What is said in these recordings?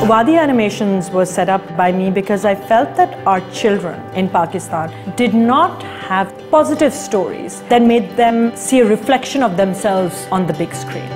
Wadi Animations was set up by me because I felt that our children in Pakistan did not have positive stories that made them see a reflection of themselves on the big screen.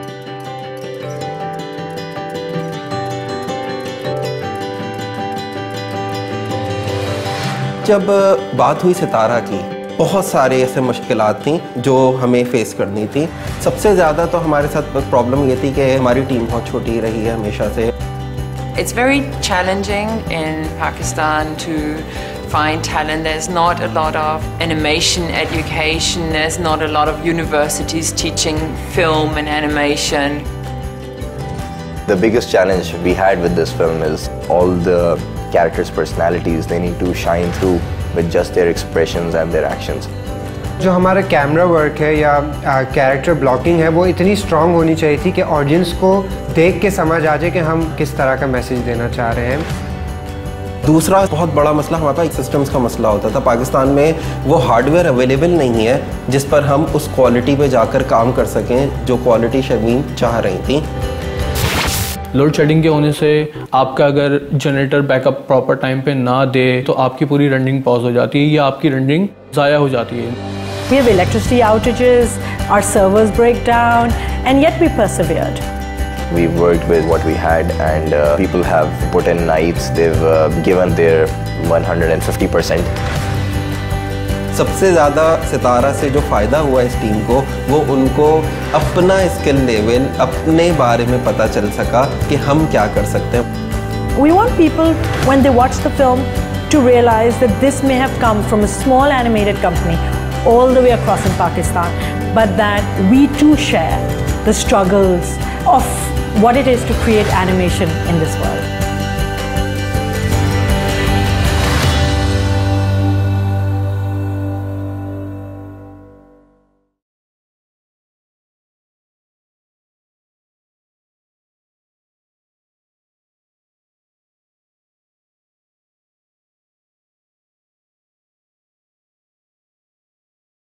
जब बात हुई सितारा की, बहुत सारे ऐसे मुश्किलात थी जो हमें फेस करनी थी। सबसे ज़्यादा तो हमारे साथ प्रॉब्लम ये थी कि हमारी टीम बहुत छोटी रही है हमेशा से। It's very challenging in Pakistan to find talent. There's not a lot of animation education. There's not a lot of universities teaching film and animation. The biggest challenge we had with this film is all the characters' personalities. They need to shine through with just their expressions and their actions. जो हमारा camera work है या character blocking है वो इतनी strong होनी चाहिए थी कि ऑडियंस को देख के समझ आ जाए कि हम किस तरह का मैसेज देना चाह रहे हैं। दूसरा बहुत बड़ा मसला हमारे पास सिस्टम्स का मसला होता था। पाकिस्तान में वो हार्डवेयर अवेलेबल नहीं है जिस पर हम उस क्वालिटी पे जाकर काम कर सकें जो क्वालिटी शर्मीन चाह रही थी। लोड शेडिंग के होने से आपका अगर जनरेटर बैकअप प्रॉपर टाइम पे ना दे तो आपकी पूरी रनिंग पॉज हो जाती है या आपकी रनिंग ज़ाया हो जाती है। We have electricity outages, our servers break down, and yet we persevered. We worked with what we had, and people have put in nights. They've given their 150%. सबसे ज़्यादा सितारा से जो फ़ायदा हुआ इस टीम को वो उनको अपना स्किल लेवल अपने बारे में पता चल सका कि हम क्या कर सकते हैं। We want people, when they watch the film, to realize that this may have come from a small animated company all the way across in Pakistan, but that we too share the struggles of what it is to create animation in this world.